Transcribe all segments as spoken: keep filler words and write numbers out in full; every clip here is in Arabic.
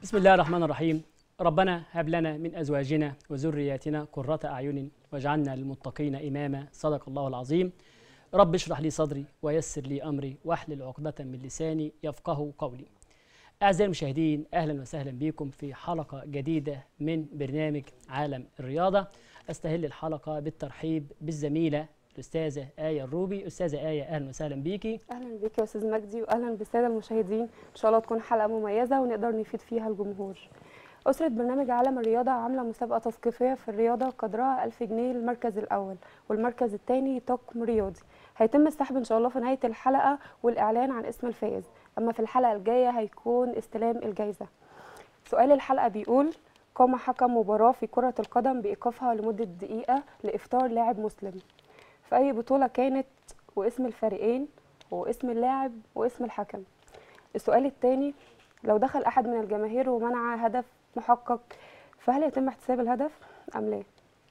بسم الله الرحمن الرحيم. ربنا هب لنا من أزواجنا وذرياتنا قرة أعين واجعلنا للمتقين إماما. صدق الله العظيم. رب اشرح لي صدري ويسر لي أمري واحلل عقدة من لساني يفقه قولي. أعزائي المشاهدين، أهلا وسهلا بكم في حلقة جديدة من برنامج عالم الرياضة. أستهل الحلقة بالترحيب بالزميلة الأستاذة آية الروبي. أستاذة آية، أهلا وسهلا بيكي. اهلا بيك يا استاذ مجدي، واهلا بالساده المشاهدين. ان شاء الله تكون حلقه مميزه ونقدر نفيد فيها الجمهور. اسره برنامج عالم الرياضه عامله مسابقه تثقيفيه في الرياضه قدرها ألف جنيه للمركز الاول، والمركز الثاني طقم رياضي. هيتم السحب ان شاء الله في نهايه الحلقه والاعلان عن اسم الفائز، اما في الحلقه الجايه هيكون استلام الجائزه. سؤال الحلقه بيقول: قام حكم مباراه في كره القدم بايقافها لمده دقيقه لافطار لاعب مسلم. في اي بطوله كانت؟ واسم الفريقين واسم اللاعب واسم الحكم. السؤال الثاني: لو دخل احد من الجماهير ومنع هدف محقق، فهل يتم احتساب الهدف ام لا؟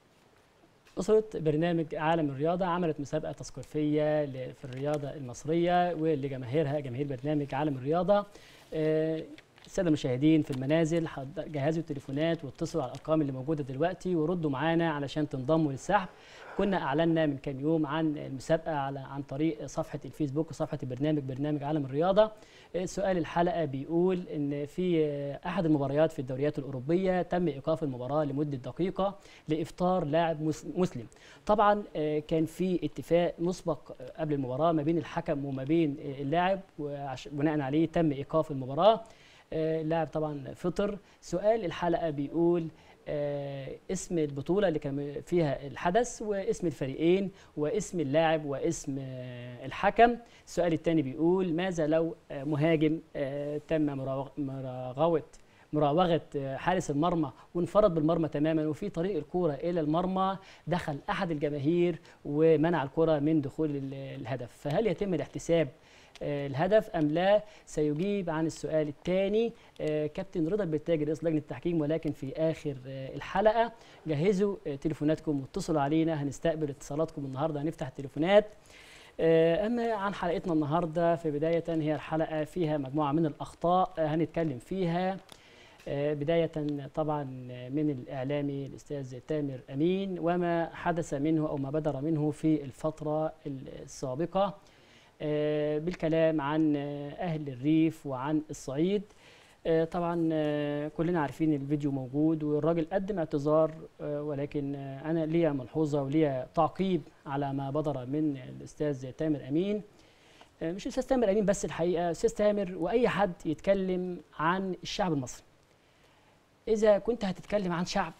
أسرة برنامج عالم الرياضة عملت مسابقة تثقيفية ل- في الرياضة المصرية ولجماهيرها، جماهير برنامج عالم الرياضة. آه، السادة المشاهدين في المنازل حض- جهزوا التليفونات واتصلوا على الأرقام اللي موجودة دلوقتي وردوا معانا علشان تنضموا للسحب. كنا أعلنا من كام يوم عن المسابقة على عن طريق صفحة الفيسبوك وصفحة البرنامج برنامج عالم الرياضة. آه، سؤال الحلقة بيقول إن في آه، أحد المباريات في الدوريات الأوروبية تم إيقاف المباراة لمدة دقيقة لإفطار لاعب مس- مسلم. طبعا آه، كان في اتفاق مسبق آه، قبل المباراة ما بين الحكم وما بين آه، اللاعب، وبناء عليه تم إيقاف المباراة. آه، اللاعب طبعا فطر. سؤال الحلقة بيقول آه، اسم البطولة اللي كان فيها الحدث واسم الفريقين واسم اللاعب واسم آه، الحكم. السؤال الثاني بيقول: ماذا لو آه، مهاجم آه، تم مراوغ- مراوغة مراوغة آه، حارس المرمى وانفرد بالمرمى تماما، وفي طريق الكرة إلى المرمى دخل أحد الجماهير ومنع الكرة من دخول ال- الهدف، فهل يتم الاحتساب آه، الهدف أم لا؟ سيجيب عن السؤال الثاني آه، كابتن رضا البتاجي رئيس لجنة التحكيم، ولكن في آخر آه، الحلقة. جهزوا آه، تليفوناتكم واتصلوا علينا، هنستقبل اتصالاتكم النهاردة، هنفتح التليفونات. آه، أما عن حلقتنا النهاردة، في بداية هي الحلقة فيها مجموعة من الأخطاء آه، هنتكلم فيها. آه، بداية طبعا من الإعلامي الأستاذ تامر أمين وما حدث منه أو ما بدر منه في الفترة السابقة، آه، بالكلام عن آه، أهل الريف وعن الصعيد. آه، طبعا آه، كلنا عارفين الفيديو موجود والراجل قدم اعتذار، آه، ولكن آه، أنا ليا ملحوظة وليا تعقيب على ما بدر من الأستاذ تامر أمين. آه، مش الأستاذ تامر أمين بس، الحقيقة أستاذ تامر وأي حد يتكلم عن الشعب المصري. إذا كنت هتتكلم عن شعب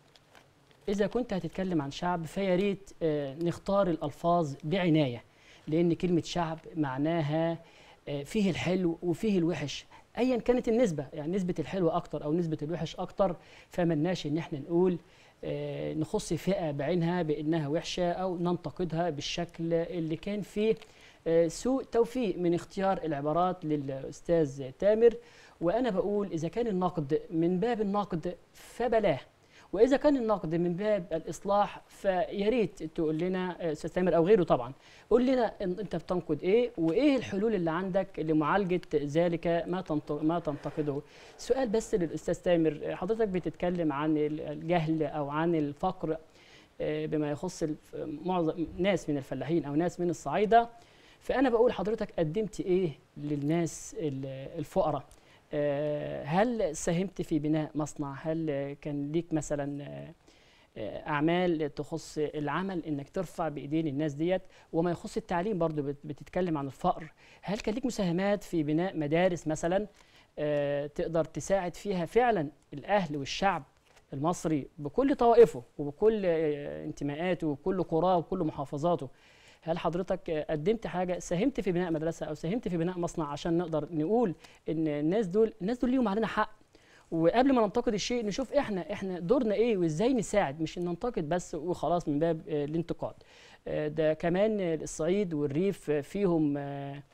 إذا كنت هتتكلم عن شعب فيا ريت آه، نختار الألفاظ بعناية، لأن كلمة شعب معناها آه، فيه الحلو وفيه الوحش، أيا كانت النسبة، يعني نسبة الحلو أكتر أو نسبة الوحش أكتر، فملناش إن احنا نقول آه، نخص فئة بعينها بأنها وحشة أو ننتقدها بالشكل اللي كان فيه آه، سوء توفيق من اختيار العبارات للأستاذ تامر. وأنا بقول إذا كان النقد من باب النقد فبلاه، واذا كان النقد من باب الاصلاح فيا ريت تقول لنا آه، استاذ تامر او غيره، طبعا قول لنا إن انت بتنقد ايه وايه الحلول اللي عندك لمعالجه ذلك ما تنت- ما تنتقده. سؤال بس للاستاذ تامر، آه، حضرتك بتتكلم عن ال- الجهل او عن الفقر آه، بما يخص الف- معظم ناس من الفلاحين او ناس من الصعايده، فانا بقول حضرتك قدمت ايه للناس ال- الفقراء؟ آه، هل ساهمت في بناء مصنع؟ هل آه، كان ليك مثلا آه، آه، أعمال تخص العمل إنك ترفع بإيدين الناس ديت؟ وما يخص التعليم برضو بت- بتتكلم عن الفقر، هل كان ليك مساهمات في بناء مدارس مثلا آه، تقدر تساعد فيها فعلا الأهل والشعب المصري بكل طوائفه وبكل آه، انتماءاته وكل قراه وكل محافظاته؟ هل حضرتك آه، قدمت حاجه، ساهمت في بناء مدرسه او ساهمت في بناء مصنع عشان نقدر نقول ان الناس دول الناس دول ليهم علينا حق؟ وقبل ما ننتقد الشيء نشوف احنا احنا دورنا ايه وازاي نساعد، مش ان ننتقد بس وخلاص من باب آه، الانتقاد. آه، ده كمان آه، الصعيد والريف آه، فيهم آه،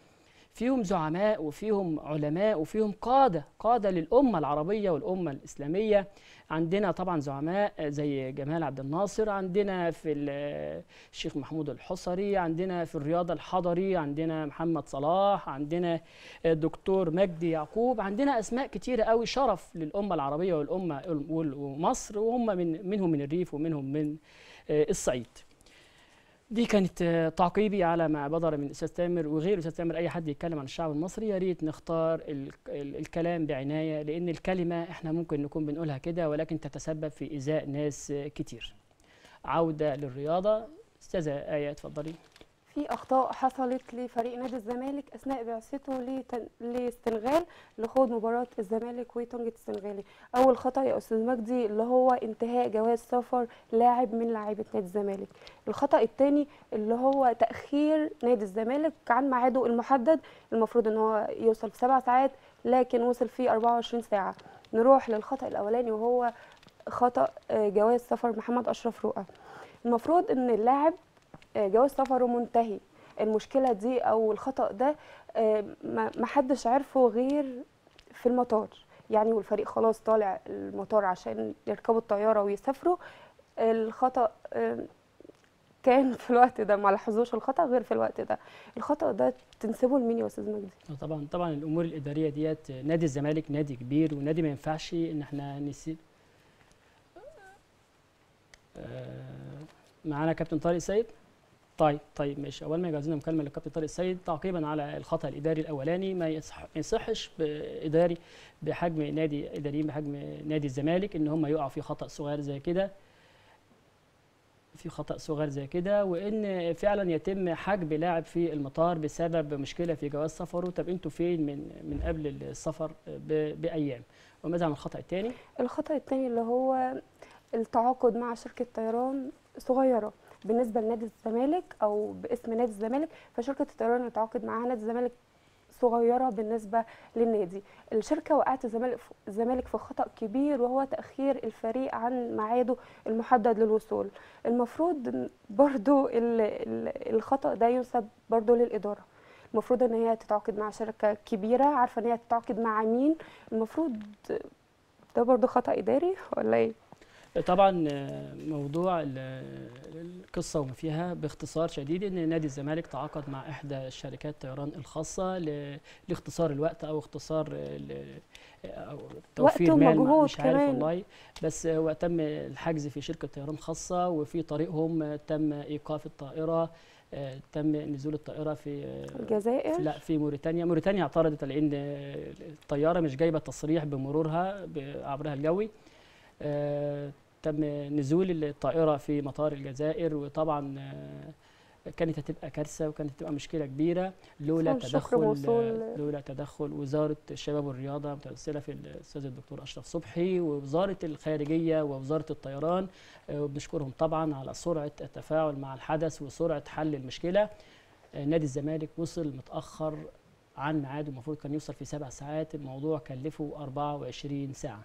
فيهم زعماء وفيهم علماء وفيهم قادة قادة للأمة العربية والأمة الإسلامية. عندنا طبعا زعماء زي جمال عبد الناصر، عندنا في الشيخ محمود الحصري، عندنا في الرياضة الحضري عندنا محمد صلاح، عندنا الدكتور مجدي يعقوب، عندنا أسماء كتيرة قوي شرف للأمة العربية والأمة ومصر، وهم من منهم من الريف ومنهم من الصعيد. دي كانت تعقيبي على ما بدر من الاستاذ تامر وغير الاستاذ تامر. اي حد يتكلم عن الشعب المصري يا ريت نختار ال ال الكلام بعنايه، لان الكلمه احنا ممكن نكون بنقولها كده ولكن تتسبب في ايذاء ناس كتير. عوده للرياضه، استاذه ايه اتفضلي. في اخطاء حصلت لفريق نادي الزمالك اثناء بعثته للسنغال لخوض مباراه الزمالك وطنجة السنغالي. اول خطا يا استاذ مجدي اللي هو انتهاء جواز سفر لاعب من لاعيبه نادي الزمالك. الخطا الثاني اللي هو تاخير نادي الزمالك عن ميعاده المحدد، المفروض ان هو يوصل في سبع ساعات لكن وصل في أربعة وعشرين ساعه. نروح للخطا الاولاني وهو خطا جواز سفر محمد اشرف رؤى. المفروض ان اللاعب جواز سفره منتهي. المشكله دي او الخطا ده ما حدش عرفه غير في المطار، يعني والفريق خلاص طالع المطار عشان يركبوا الطياره ويسافروا. الخطا كان في الوقت ده، ما لاحظوش الخطا غير في الوقت ده. الخطا ده تنسبه لمين يا استاذ مجدي؟ طبعا طبعا الامور الاداريه ديت، نادي الزمالك نادي كبير ونادي ما ينفعش ان احنا نسيب. معانا كابتن طارق السيد. طيب طيب ماشي، اول ما يجهز لنا مكالمه للكابتن طارق السيد تعقيبا على الخطا الاداري الاولاني. ما يصح ما يصحش باداري بحجم نادي اداريين بحجم نادي الزمالك ان هم يقعوا في خطا صغير زي كده في خطا صغير زي كده وان فعلا يتم حجب لاعب في المطار بسبب مشكله في جواز سفره. طب انتوا فين من من قبل السفر بايام؟ وماذا عن الخطا الثاني؟ الخطا الثاني اللي هو التعاقد مع شركه طيران صغيره بالنسبه لنادي الزمالك او باسم نادي الزمالك، فشركه الطيران اللي تعاقد معاها نادي الزمالك صغيره بالنسبه للنادي. الشركه وقعت الزمالك الزمالك في خطا كبير وهو تاخير الفريق عن ميعاده المحدد للوصول. المفروض برضو الخطا ده ينسب برضو للاداره. المفروض ان هي تتعاقد مع شركه كبيره عارفه ان هي تتعاقد مع مين. المفروض ده برضو خطا اداري ولا ايه؟ طبعا موضوع القصه وما فيها باختصار شديد ان نادي الزمالك تعاقد مع احدى شركات الطيران الخاصه لاختصار الوقت او اختصار او توفير مال، مش عارف كمان. والله بس هو تم الحجز في شركه طيران خاصه وفي طريقهم تم ايقاف الطائره، تم نزول الطائره في الجزائر، لا في موريتانيا. موريتانيا اعترضت لان الطياره مش جايبه تصريح بمرورها عبرها الجوي. آه، تم نزول الطائرة في مطار الجزائر، وطبعا آه، كانت هتبقى كارثة وكانت هتبقى مشكلة كبيرة لولا تدخل لولا تدخل وزارة الشباب والرياضة متمثلة في الأستاذ الدكتور أشرف صبحي ووزارة الخارجية ووزارة الطيران. آه، وبنشكرهم طبعا على سرعة التفاعل مع الحدث وسرعة حل المشكلة. آه، نادي الزمالك وصل متأخر عن ميعاده، المفروض كان يوصل في سبع ساعات، الموضوع كلفه أربعة وعشرين ساعة.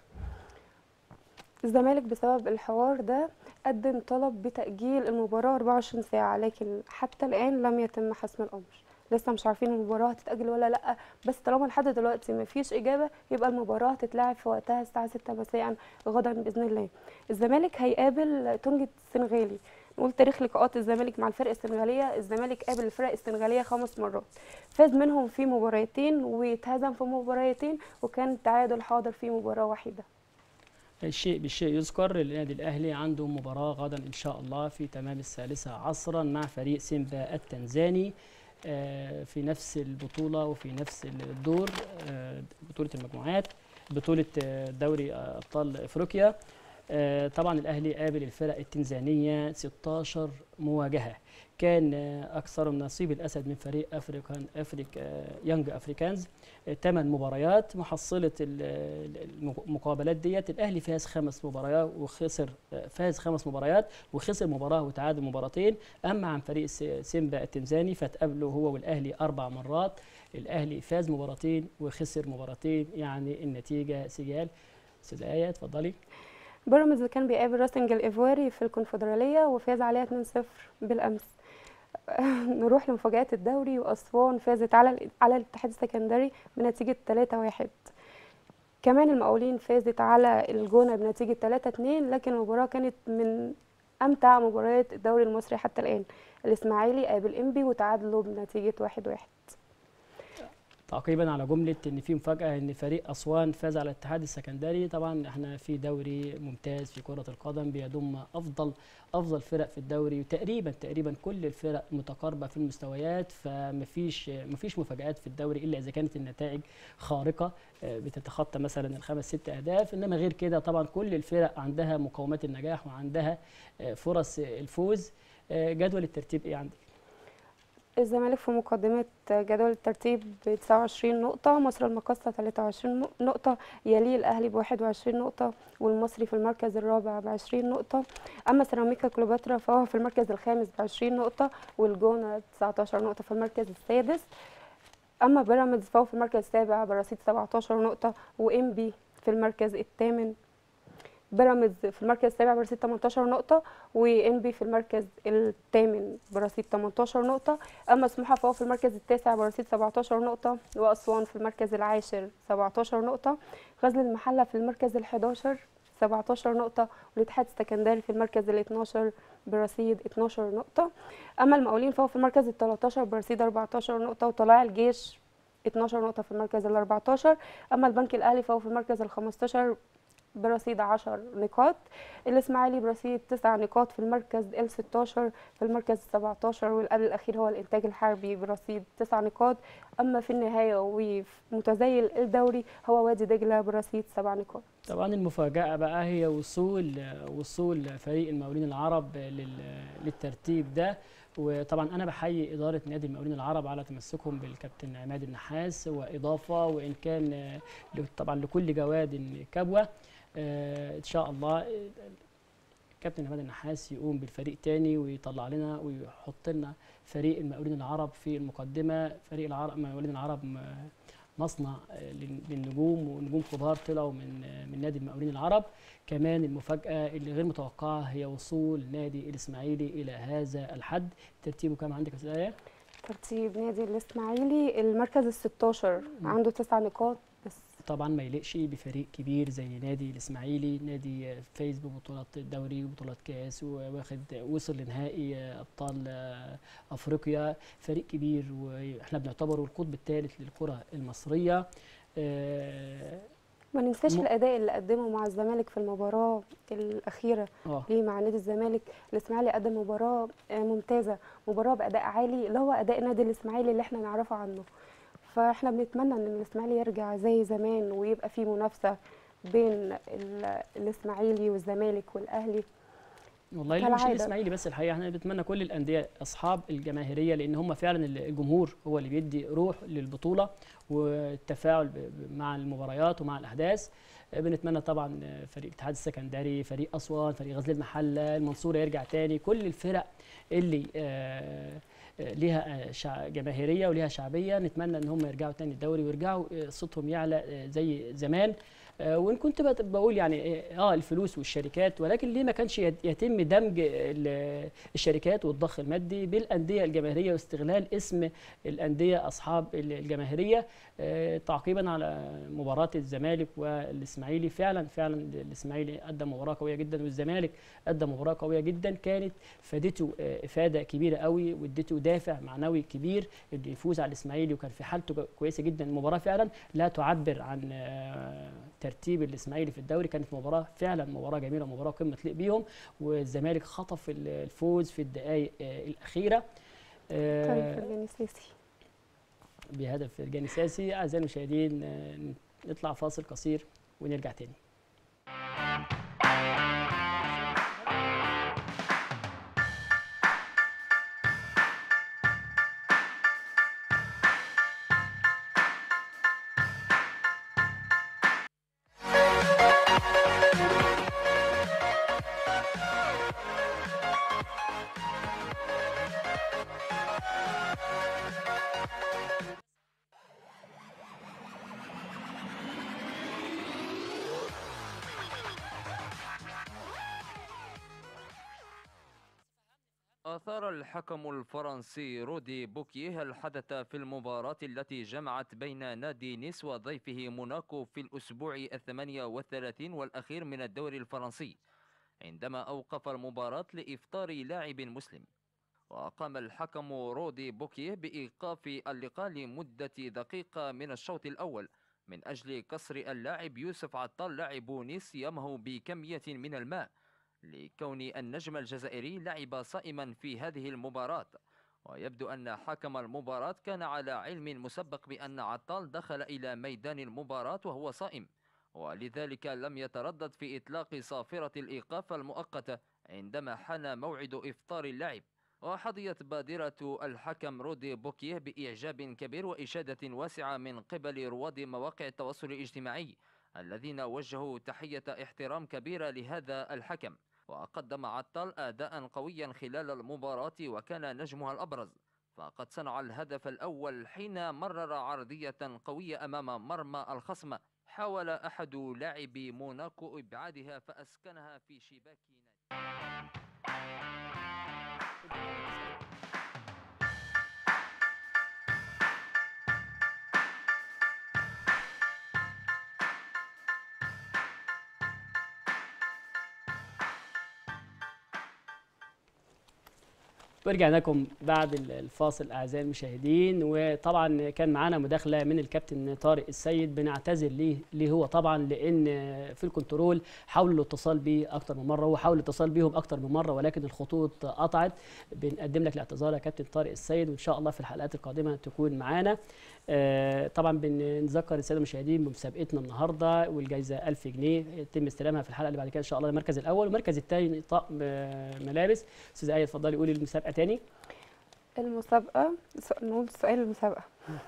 الزمالك بسبب الحوار ده قدم طلب بتأجيل المباراة أربعة وعشرين ساعة، لكن حتى الآن لم يتم حسم الأمر. لسه مش عارفين المباراة هتتأجل ولا لأ، بس طالما لحد دلوقتي مفيش إجابة يبقى المباراة هتتلعب في وقتها الساعة ستة مساء غدا بإذن الله. الزمالك هيقابل طنجة السنغالي. نقول تاريخ لقاءات الزمالك مع الفرق السنغالية. الزمالك قابل الفرق السنغالية خمس مرات، فاز منهم في مباراتين واتهزم في مباراتين، وكان التعادل حاضر في مباراة واحدة. الشيء بالشيء يذكر، النادي الأهلي عنده مباراة غدا إن شاء الله في تمام الثالثة عصرا مع فريق سيمبا التنزاني في نفس البطولة وفي نفس الدور، بطولة المجموعات، بطولة دوري أبطال أفريقيا. طبعا الأهلي قابل الفرق التنزانية ستة عشر مواجهة، كان أكثر من نصيب الأسد من فريق أفريكان أفريك يانج أفريكانز. ثمان مباريات محصلة المقابلات ديت، الأهلي فاز خمس مباريات وخسر فاز خمس مباريات وخسر مباراة وتعادل مباراتين. أما عن فريق سيمبا التنزاني فتقابله هو والأهلي أربع مرات، الأهلي فاز مباراتين وخسر مباراتين، يعني النتيجة سجال. أستاذة آية اتفضلي. بيراميدز كان بيقابل راسنج الإيفواري في الكونفدرالية وفاز عليها اتنين صفر بالأمس. نروح لمفاجآت الدوري، وأسوان فازت على على الاتحاد السكندري بنتيجة ثلاثة واحد. كمان المقاولين فازت على الجونة بنتيجة ثلاثة اتنين، لكن المباراة كانت من أمتع مباريات الدوري المصري حتى الآن. الإسماعيلي قابل إنبي وتعادلوا بنتيجة واحد واحد. تعقيبا على جمله ان في مفاجاه ان فريق اسوان فاز على الاتحاد السكندري. طبعا احنا في دوري ممتاز في كره القدم بيضم افضل افضل فرق في الدوري، وتقريبا تقريبا كل الفرق متقاربه في المستويات، فمفيش مفيش مفاجات في الدوري الا اذا كانت النتائج خارقه بتتخطى مثلا الخمس ست اهداف، انما غير كده طبعا كل الفرق عندها مقومات النجاح وعندها فرص الفوز. جدول الترتيب ايه عندك؟ الزمالك في مقدمة جدول الترتيب ب تسعة وعشرين نقطة، مصر المقاصة ثلاثة وعشرين نقطة، يليه الأهلي ب واحد وعشرين نقطة، والمصري في المركز الرابع ب عشرين نقطة. أما سيراميكا كليوباترا فهو في المركز الخامس ب عشرين نقطة، والجونة تسعة عشر نقطة في المركز السادس. أما بيراميدز فهو في المركز السابع برصيد سبعة عشر نقطة، وإنبي في المركز الثامن. بيراميدز في المركز السابع برصيد ثمانية عشر نقطة، وإنبي في المركز الثامن برصيد ثمانية عشر نقطة. أما سموحة فهو في المركز التاسع برصيد سبعة عشر نقطة، وأسوان في المركز العاشر سبعة عشر نقطة. غزل المحلة في المركز الحادي عشر سبعة عشر نقطة، والاتحاد السكندري في المركز الاثني عشر برصيد اثني عشر نقطة. أما المقاولين فهو في المركز الثالث عشر برصيد أربعة عشر نقطة، وطلائع الجيش اثني عشر نقطة في المركز الرابع عشر. أما البنك الأهلي فهو في المركز الخامس عشر برصيد عشر نقاط. الإسماعيلي برصيد تسع نقاط في المركز الستة عشر، في المركز السابع عشر، والقبل الأخير هو الإنتاج الحربي برصيد تسع نقاط. أما في النهاية ومتزيل الدوري هو وادي دجلة برصيد سبع نقاط. طبعا المفاجأة بقى هي وصول وصول فريق المقاولين العرب للترتيب ده. وطبعا انا بحيي اداره نادي المقاولين العرب على تمسكهم بالكابتن عماد النحاس، واضافه وان كان طبعا لكل جواد كبوه. ان شاء الله كابتن عماد النحاس يقوم بالفريق تاني ويطلع لنا ويحط لنا فريق المقاولين العرب في المقدمه. فريق العرب المقاولين العرب مصنع للنجوم، ونجوم كبار طلعوا من من نادي المقاولين العرب. كمان المفاجاه اللي غير متوقعه هي وصول نادي الاسماعيلي الى هذا الحد. ترتيبه كام عندك يا استاذ آية؟ ترتيب نادي الاسماعيلي المركز الستة عشر عنده تسع نقاط بس. طبعا ما يليقش بفريق كبير زي نادي الاسماعيلي، نادي فايز ببطولات الدوري وبطولات كاس، واخد وصل لنهائي ابطال افريقيا، فريق كبير واحنا بنعتبره القطب الثالث للكره المصريه. ما ننساش م... الاداء اللي قدمه مع الزمالك في المباراه الاخيره أوه. ليه مع نادي الزمالك. الاسماعيلي قدم مباراه ممتازه، مباراه باداء عالي اللي هو اداء نادي الاسماعيلي اللي احنا نعرفه عنه. فاحنا بنتمنى ان الاسماعيلي يرجع زي زمان ويبقى في منافسه بين الاسماعيلي والزمالك والاهلي. والله مش الاسماعيلي بس، الحقيقه احنا بنتمنى كل الانديه اصحاب الجماهيريه، لان هم فعلا الجمهور هو اللي بيدي روح للبطوله والتفاعل مع المباريات ومع الاحداث. بنتمنى طبعا فريق الاتحاد السكندري، فريق اسوان، فريق غزل المحله، المنصوره يرجع تاني، كل الفرق اللي آه ليها جماهيريه وليها شعبيه نتمنى ان هم يرجعوا تاني الدوري ويرجعوا صوتهم يعلى زي زمان. وان كنت بقول يعني اه الفلوس والشركات، ولكن ليه ما كانش يتم دمج الشركات والضخ المادي بالانديه الجماهيريه واستغلال اسم الانديه اصحاب الجماهيريه. تعقيبا على مباراه الزمالك والاسماعيلي، فعلا فعلا الاسماعيلي قدم مباراه قويه جدا والزمالك قدم مباراه قويه جدا، كانت فادته افاده كبيره قوي وادته دافع معنوي كبير انه يفوز على الاسماعيلي، وكان في حالته كويسه جدا. المباراه فعلا لا تعبر عن ترتيب الاسماعيلي في الدوري، كانت مباراه فعلا مباراه جميله، مباراه قمه تليق بيهم، والزمالك خطف الفوز في الدقائق الاخيره فرجاني ساسي بهدف فرجاني ساسي. اعزائي المشاهدين نطلع فاصل قصير ونرجع تاني. أثار الحكم الفرنسي رودي بوكيه الحدث في المباراة التي جمعت بين نادي نيس وضيفه موناكو في الأسبوع الثمانية والثلاثين والأخير من الدوري الفرنسي، عندما أوقف المباراة لإفطار لاعب مسلم. وقام الحكم رودي بوكيه بإيقاف اللقاء لمدة دقيقة من الشوط الأول من أجل كسر اللاعب يوسف عطال لاعب نيس يمه بكمية من الماء، لكون النجم الجزائري لعب صائما في هذه المباراة. ويبدو أن حكم المباراة كان على علم مسبق بأن عطال دخل إلى ميدان المباراة وهو صائم، ولذلك لم يتردد في إطلاق صافرة الإيقاف المؤقتة عندما حان موعد إفطار اللاعب. وحظيت بادرة الحكم رودي بوكيه بإعجاب كبير وإشادة واسعة من قبل رواد مواقع التواصل الاجتماعي، الذين وجهوا تحية احترام كبيرة لهذا الحكم. وقدم عطال أداء قويا خلال المباراة وكان نجمها الأبرز، فقد صنع الهدف الأول حين مرر عرضية قوية أمام مرمى الخصم، حاول أحد لاعبي موناكو إبعادها فأسكنها في شباك نادي. ورجعنا لكم بعد الفاصل اعزائي المشاهدين، وطبعا كان معانا مداخله من الكابتن طارق السيد، بنعتذر ليه ليه هو طبعا لان في الكنترول حاولوا الاتصال بيه اكتر من مره، هو حاول الاتصال بيهم اكتر من مره ولكن الخطوط قطعت. بنقدم لك الاعتذار يا كابتن طارق السيد، وان شاء الله في الحلقات القادمه تكون معانا. آه طبعا بنذكر الساده المشاهدين بمسابقتنا النهارده، والجائزه ألف جنيه يتم استلامها في الحلقه اللي بعد كده ان شاء الله. المركز الاول والمركز الثاني طقم ملابس. استاذه ايه اتفضلي قولي المسابقه تاني. المسابقة نقول سؤال المسابقة.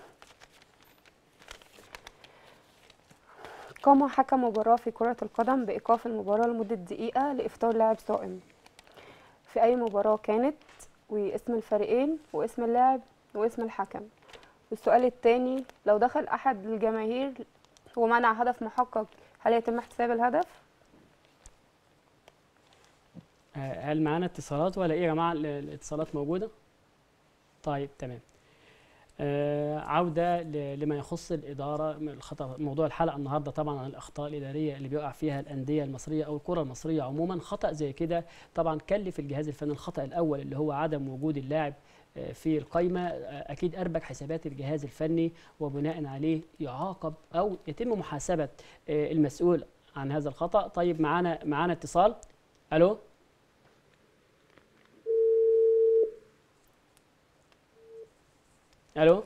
قام حكم مباراة في كرة القدم بإيقاف المباراة لمدة دقيقة لإفطار لاعب صائم. في أي مباراة كانت؟ واسم الفريقين واسم اللاعب واسم الحكم. والسؤال الثاني، لو دخل أحد الجماهير ومنع هدف محقق هل يتم احتساب الهدف؟ هل معانا اتصالات ولا ايه يا جماعه؟ الاتصالات موجوده؟ طيب تمام. آه عوده لما يخص الاداره. الخطا موضوع الحلقه النهارده طبعا عن الاخطاء الاداريه اللي بيقع فيها الانديه المصريه او الكره المصريه عموما. خطا زي كده طبعا كلف الجهاز الفني. الخطا الاول اللي هو عدم وجود اللاعب في القائمه، اكيد اربك حسابات الجهاز الفني، وبناء عليه يعاقب او يتم محاسبه المسؤول عن هذا الخطا. طيب معانا معانا اتصال. الو الو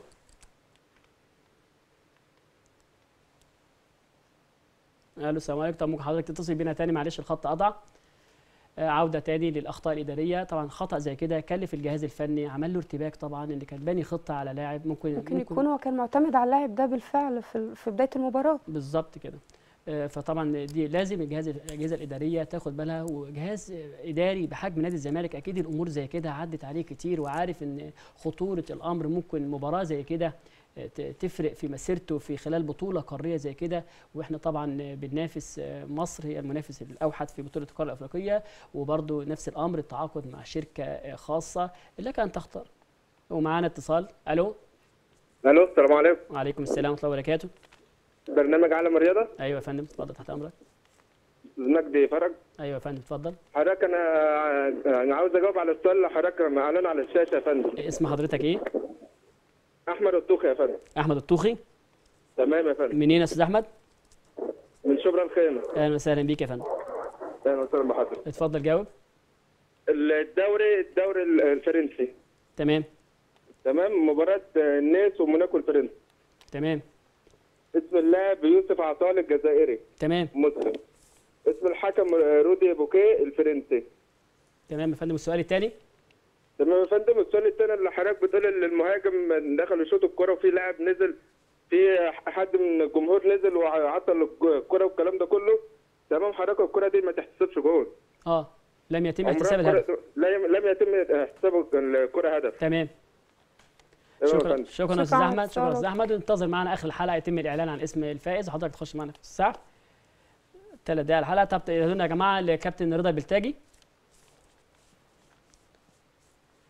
الو السلام عليكم. طب ممكن حضرتك تتصل بينا تاني؟ معلش الخط قطع. آه عوده تاني للاخطاء الاداريه. طبعا خطا زي كده كلف الجهاز الفني، عمل له ارتباك طبعا، اللي كان باني خطه على لاعب ممكن ممكن, ممكن يكون هو كان معتمد على اللاعب ده بالفعل في في بدايه المباراه. بالظبط كده. آه فطبعا دي لازم الجهاز الاجهزه الاداريه تاخد بالها، وجهاز اداري بحجم نادي الزمالك اكيد الامور زي كده عدت عليه كتير، وعارف ان خطوره الامر. ممكن مباراه زي كده تفرق في مسيرته في خلال بطوله قاريه زي كده، واحنا طبعا بننافس مصر، هي المنافس الاوحد في بطوله القاره الافريقيه، وبرده نفس الامر التعاقد مع شركه خاصه لك ان تختار. ومعانا اتصال. الو الو السلام عليكم. وعليكم السلام ورحمه الله وبركاته. برنامج عالم الرياضه. ايوه يا فندم اتفضل تحت امرك. مجدي فرج. ايوه يا فندم اتفضل. حضرتك انا يعني عاوز اجاوب على السؤال اللي حضرتك معلن على الشاشه يا فندم. اسم حضرتك ايه؟ احمد الطوخي يا فندم. احمد الطوخي. تمام يا فندم. منين يا استاذ احمد؟ من شبرا الخيمه. اهلا وسهلا بيك يا فندم. اهلا وسهلا بحضرتك. اتفضل جاوب. الدوري الدوري الفرنسي. تمام. تمام. مباراه الناس وموناكو الفرنسي. تمام. اسم اللاعب يوسف عطال الجزائري. تمام. مسلم. اسم الحكم رودي بوكيه الفرنسي. تمام يا فندم. السؤال الثاني. تمام يا فندم. السؤال الثاني اللي حضرتك بتقول ان المهاجم دخل يشوط الكره وفي لاعب نزل، في حد من الجمهور نزل وعطل الكره والكلام ده كله. تمام حضرتك. الكره دي ما تحتسبش جول. اه لم يتم احتساب الهدف. لم يتم احتساب الكره هدف. تمام. شكرا شكرا يا استاذ احمد. شكرا يا استاذ احمد. وننتظر معنا اخر الحلقه يتم الاعلان عن اسم الفائز، وحضرتك تخش معنا في الساعه ثلاث دقائق الحلقه. طب تقولوا لنا يا جماعه لكابتن رضا البلتاجي.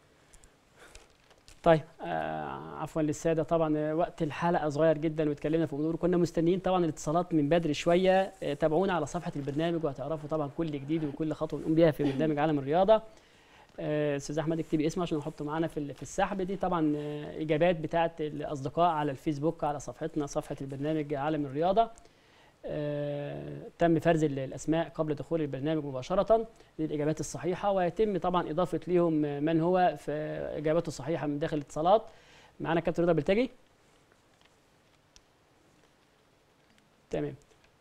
طيب آه عفوا للساده، طبعا وقت الحلقه صغير جدا واتكلمنا في امور كنا مستنيين طبعا الاتصالات من بدري شويه. آه تابعونا على صفحه البرنامج وهتعرفوا طبعا كل جديد وكل خطوه بنقوم بيها في برنامج عالم الرياضه. استاذ احمد اكتبي اسمه عشان نحطه معانا في في السحب دي. طبعا اجابات بتاعه الاصدقاء على الفيسبوك على صفحتنا صفحه البرنامج عالم الرياضه. آه، تم فرز الاسماء قبل دخول البرنامج مباشره للاجابات الصحيحه، ويتم طبعا اضافه ليهم من هو في اجاباته الصحيحه من داخل الاتصالات. معانا كابتن رضا بلتجي. تمام.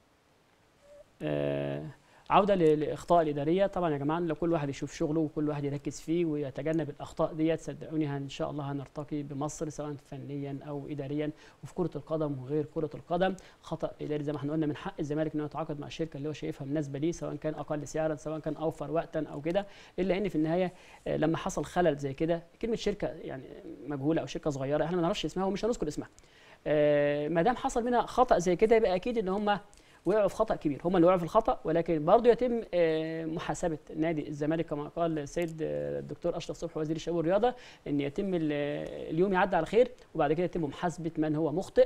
آه، عوده للاخطاء الاداريه. طبعا يا جماعه لو كل واحد يشوف شغله وكل واحد يركز فيه ويتجنب الاخطاء ديت، صدقوني ان شاء الله هنرتقي بمصر سواء فنيا او اداريا. وفي كره القدم وغير كره القدم خطا اداري زي ما احنا قلنا من حق الزمالك انه يتعاقد مع الشركه اللي هو شايفها مناسبه ليه، سواء كان اقل سعرا سواء كان اوفر وقتا او كده. الا ان في النهايه لما حصل خلل زي كده، كلمه شركه يعني مجهوله او شركه صغيره احنا ما نعرفش اسمها ومش هنذكر اسمها، ما دام حصل منها خطا زي كده يبقى اكيد ان هم وقعوا في خطأ كبير، هم اللي وقعوا في الخطأ. ولكن برضه يتم محاسبة نادي الزمالك كما قال السيد الدكتور أشرف صبحي وزير الشباب والرياضة، أن يتم اليوم يعدي على خير وبعد كده يتم محاسبة من هو مخطئ.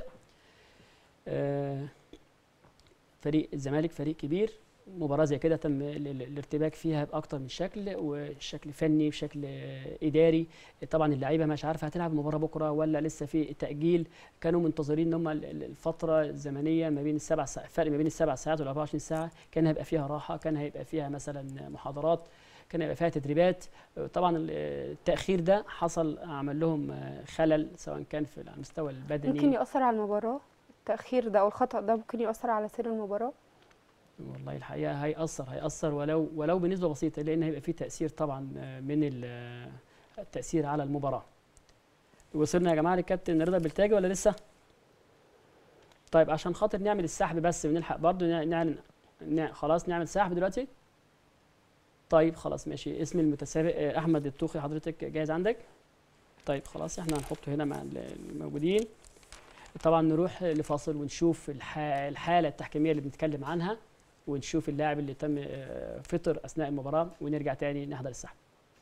فريق الزمالك فريق كبير، مباراة زي كده تم الارتباك فيها بأكتر من شكل، وشكل فني وشكل إداري. طبعا اللعيبة مش عارفة هتلعب المباراة بكرة ولا لسه في تأجيل، كانوا منتظرين ان هم الفترة الزمنية ما بين السبع ساعات، فرق ما بين السبع ساعات وال أربعة وعشرين ساعة، كان هيبقى فيها راحة، كان هيبقى فيها مثلا محاضرات، كان هيبقى فيها تدريبات. طبعا التأخير ده حصل عمل لهم خلل سواء كان في المستوى البدني. ممكن يأثر على المباراة التأخير ده أو الخطأ ده، ممكن يأثر على سير المباراة؟ والله الحقيقه هيأثر هيأثر ولو ولو بنسبه بسيطه، لان هيبقى فيه تأثير طبعا من التأثير على المباراه. وصلنا يا جماعه للكابتن رضا بلتاجي ولا لسه؟ طيب عشان خاطر نعمل السحب بس ونلحق برضه نعمل خلاص نعمل سحب دلوقتي. طيب خلاص ماشي. اسم المتسابق احمد الطوخي، حضرتك جاهز عندك؟ طيب خلاص احنا هنحطه هنا مع الموجودين. طبعا نروح لفاصل ونشوف الحاله التحكيميه اللي بنتكلم عنها، ونشوف اللاعب اللي تم فطر اثناء المباراه، ونرجع تاني نحضر السحب.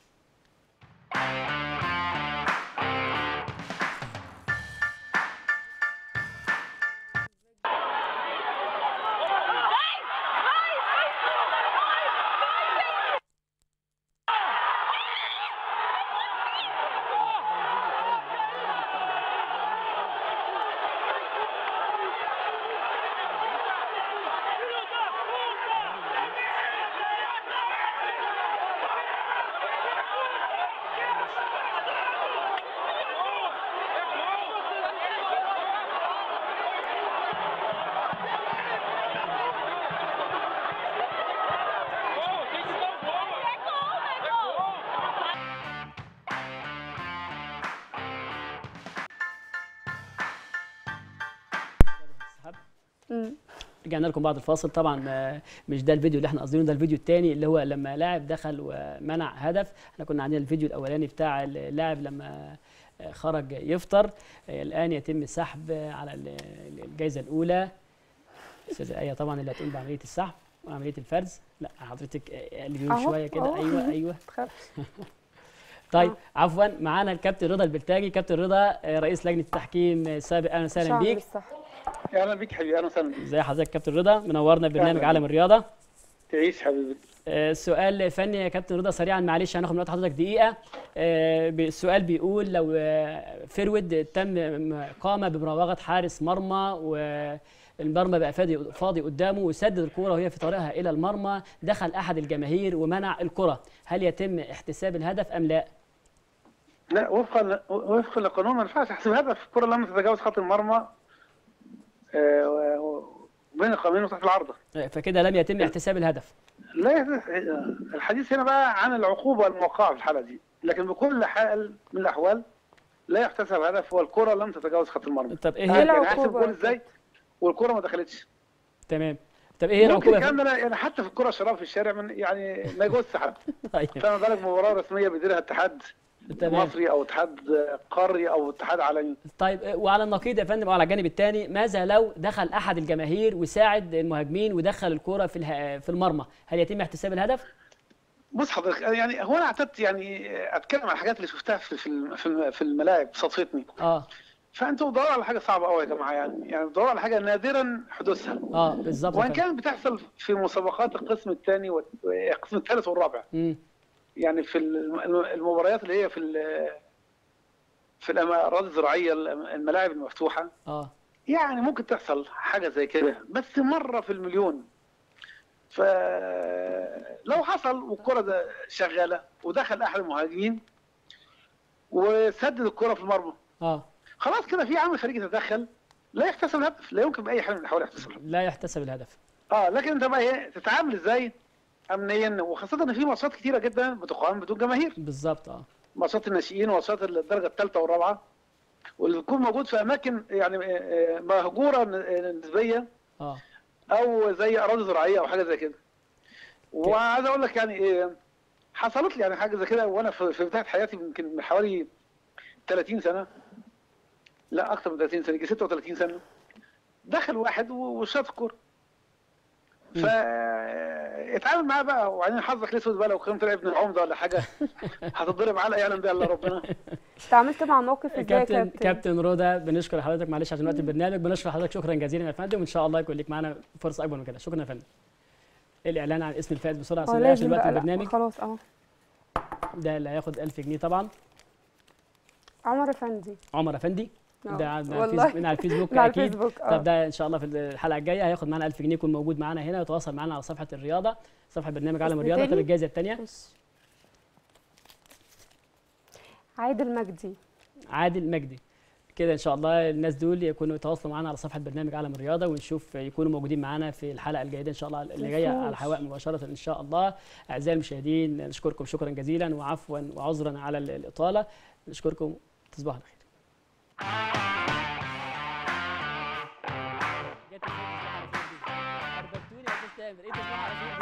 رجعنا لكم بعد الفاصل. طبعا مش ده الفيديو اللي احنا قاصدينه، ده الفيديو الثاني اللي هو لما لاعب دخل ومنع هدف. احنا كنا عندنا الفيديو الاولاني بتاع اللاعب لما خرج يفطر. الان يتم السحب على الجائزه الاولى. استاذه ايه طبعا اللي هتقوم بعمليه السحب وعمليه الفرز. لا حضرتك قلبيهم شويه كده. ايوه ايوه طيب عفوا. معانا الكابتن رضا البلتاجي. كابتن رضا رئيس لجنه التحكيم السابق، اهلا وسهلا بيك. اهلا بيك حبيبي. اهلا وسهلا. ازي حضرتك كابتن رضا؟ منورنا ببرنامج عالم الرياضه. تعيش حبيبي. آه سؤال فني يا كابتن رضا سريعا، معلش هناخد من وقت حضرتك دقيقه. آه السؤال بيقول لو آه فرود تم قام بمراوغه حارس مرمى والمرمى بقى فاضي فاضي قدامه وسدد الكره وهي في طريقها الى المرمى، دخل احد الجماهير ومنع الكره، هل يتم احتساب الهدف ام لا؟ لا، وفقا وفقا للقانون ما ينفعش احسب هدف. الكره لم تتجاوز خط المرمى بين القائمين وصف العارضه، فكده لم يتم احتساب الهدف. لا، الحديث هنا بقى عن العقوبه الموقعه في الحاله دي، لكن بكل حال من الاحوال لا يحتسب هدف والكره لم تتجاوز خط المرمى. طب ايه هي العقوبه؟ هحسب جول ازاي والكره ما دخلتش؟ تمام. طب ايه العقوبه؟ ممكن كمان يعني حتى في الكره الشراب في الشارع من يعني ما يجوزش حد. طيب فما بالك مباراه رسميه بيديرها اتحاد مصري او اتحاد قاري او اتحاد عالمي. طيب وعلى النقيض يا فندم او على الجانب الثاني، ماذا لو دخل احد الجماهير وساعد المهاجمين ودخل الكره في في المرمى، هل يتم احتساب الهدف؟ بص حضرتك، يعني هو انا اعتدت يعني اتكلم عن الحاجات اللي شفتها في في في في الملاعب صدفتني. اه فانتوا بتدوروا على حاجه صعبه قوي يا جماعه، يعني يعني بتدوروا على حاجه نادرا حدوثها. اه بالظبط وان كانت بتحصل في مسابقات القسم الثاني والقسم الثالث والرابع. امم يعني في المباريات اللي هي في في الاراضي الزراعيه، الملاعب المفتوحه. اه يعني ممكن تحصل حاجه زي كده بس مره في المليون. فلو حصل والكره ده شغاله ودخل احد المهاجمين وسدد الكره في المرمى، اه خلاص كده في عامل خارجي تدخل، لا يحتسب الهدف، لا يمكن باي حال من الاحوال يحتسب الهدف. لا يحتسب الهدف. اه لكن انت بقى ايه تتعامل ازاي امنيا، وخاصه ان في ماتشات كتيره جدا بتقام بدون جماهير. بالظبط اه ماتشات الناشئين وماتشات الدرجه الثالثه والرابعه، واللي بيكون موجود في اماكن يعني مهجوره نسبيا اه او زي اراضي زراعيه او حاجه زي كده. وعايز اقول لك يعني ايه، حصلت لي يعني حاجه زي كده وانا في بدايه حياتي يمكن من حوالي ثلاثين سنه، لا اكثر من ثلاثين سنه، ستة وثلاثين سنه. دخل واحد وشاط الكوره، فاتعامل معاه بقى، وبعدين حظك الاسود بقى لو كان طلع ابن العمده ولا حاجه هتتضرب علقه يعلم بها الا ربنا. اتعاملت مع موقف ازاي يا كابتن كابتن رضا؟ بنشكر حضرتك، معلش عشان وقت البرنامج، بنشكر حضرتك شكرا جزيلا يا فندم، وان شاء الله يكون لك معانا فرصه اكبر من كده. شكرا يا فندم. الاعلان عن اسم الفائز بسرعه عشان عشان وقت البرنامج. خلاص اهو. ده اللي هياخد ألف جنيه طبعا. عمر افندي. عمر افندي ده والله من على الفيسبوك على اكيد. الفيسبوك. طب ده ان شاء الله في الحلقه الجايه هياخد معانا ألف جنيه، يكون موجود معانا هنا ويتواصل معانا على صفحه الرياضه، صفحه برنامج عالم الرياضه. طب الجائزه الثانيه عادل مجدي. عادل مجدي. كده ان شاء الله الناس دول يكونوا يتواصلوا معانا على صفحه برنامج عالم الرياضه، ونشوف يكونوا موجودين معانا في الحلقه الجايه ان شاء الله اللي جايه على الهواء مباشره ان شاء الله. اعزائي المشاهدين نشكركم شكرا جزيلا، وعفوا وعذرا على الاطاله. نشكركم، تصبحوا على خير. جت الفيديو على فين دي؟ أربعتوني يا أستاذ تامر، إيه تصبحوا على خير؟